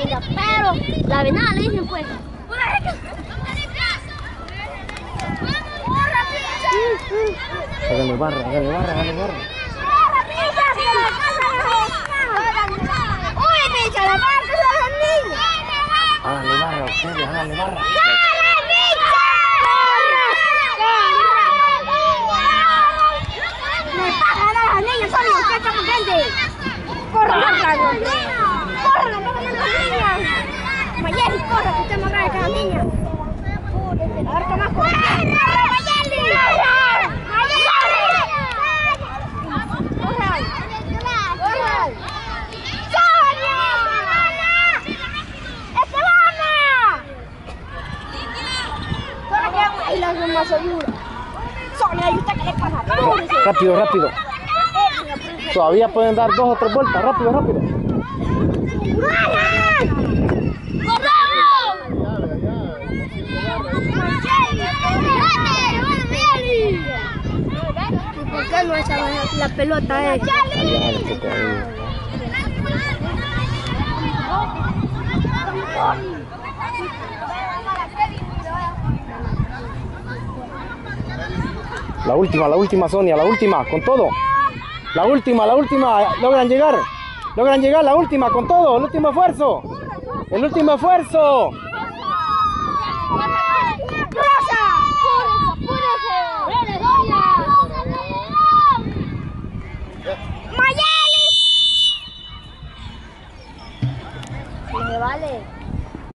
venga, pero la venada le dicen pues. Háganle barra, háganle barra, háganle barra. Háganle barra, ustedes, háganle barra. Me pagan a las niñas, son los que estamos grandes. Corran, corran, corran, no ganan las niñas. Mayeli, corre, que estamos grandes que las niñas. A ver, Tomás, corre. ¡Corre, Mayeli! ¡Corran! ¡Corran! ¡Sonia! ¡Estefana! Sonia, que ahí la hago más segura. Sonia, ¿y usted qué le pasa? Rápido, rápido. Todavía pueden dar 2 o 3 vueltas. Rápido, rápido. ¿Por qué no echa la pelota esa? La última Sonia, la última, con todo. La última, logran llegar, la última, con todo, el último esfuerzo. El último esfuerzo. ¡Mayeli! Me vale.